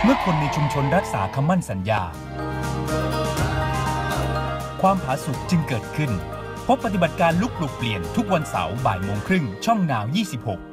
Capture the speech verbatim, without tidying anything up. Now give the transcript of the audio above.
เมื่อคนในชุมชนรักษาคำมั่นสัญญาความผาสุกจึงเกิดขึ้นพบปฏิบัติการลุกปลุกเปลี่ยนทุกวันเสาร์บ่ายโมงครึ่งช่องนาวยี่สิบหก